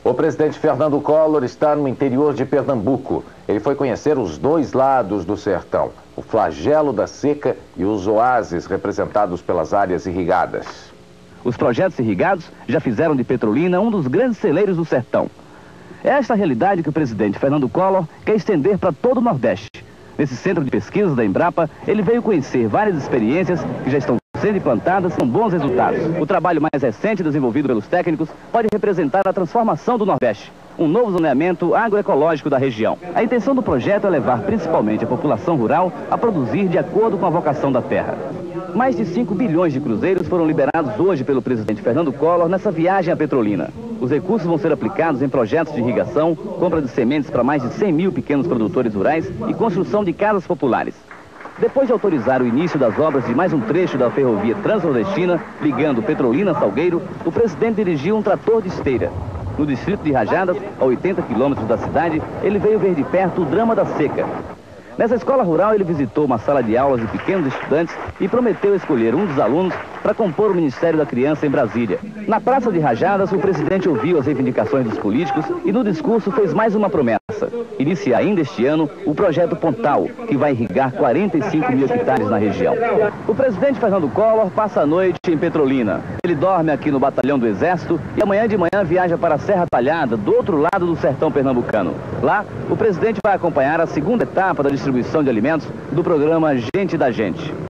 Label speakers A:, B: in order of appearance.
A: O presidente Fernando Collor está no interior de Pernambuco. Ele foi conhecer os dois lados do sertão, o flagelo da seca e os oásis representados pelas áreas irrigadas.
B: Os projetos irrigados já fizeram de Petrolina um dos grandes celeiros do sertão. É esta realidade que o presidente Fernando Collor quer estender para todo o Nordeste. Nesse centro de pesquisas da Embrapa, ele veio conhecer várias experiências que já estão sendo implantadas com bons resultados. O trabalho mais recente desenvolvido pelos técnicos pode representar a transformação do Nordeste, um novo zoneamento agroecológico da região. A intenção do projeto é levar principalmente a população rural a produzir de acordo com a vocação da terra. Mais de 5 bilhões de cruzeiros foram liberados hoje pelo presidente Fernando Collor nessa viagem à Petrolina. Os recursos vão ser aplicados em projetos de irrigação, compra de sementes para mais de 100 mil pequenos produtores rurais e construção de casas populares. Depois de autorizar o início das obras de mais um trecho da ferrovia transnordestina, ligando Petrolina a Salgueiro, o presidente dirigiu um trator de esteira. No distrito de Rajadas, a 80 quilômetros da cidade, ele veio ver de perto o drama da seca. Nessa escola rural, ele visitou uma sala de aulas de pequenos estudantes e prometeu escolher um dos alunos para compor o Ministério da Criança em Brasília. Na Praça de Rajadas, o presidente ouviu as reivindicações dos políticos e no discurso fez mais uma promessa. Inicia ainda este ano o projeto Pontal, que vai irrigar 45 mil hectares na região. O presidente Fernando Collor passa a noite em Petrolina. Ele dorme aqui no Batalhão do Exército e amanhã de manhã viaja para a Serra Talhada, do outro lado do sertão pernambucano. Lá, o presidente vai acompanhar a segunda etapa da distribuição de alimentos do programa Gente da Gente.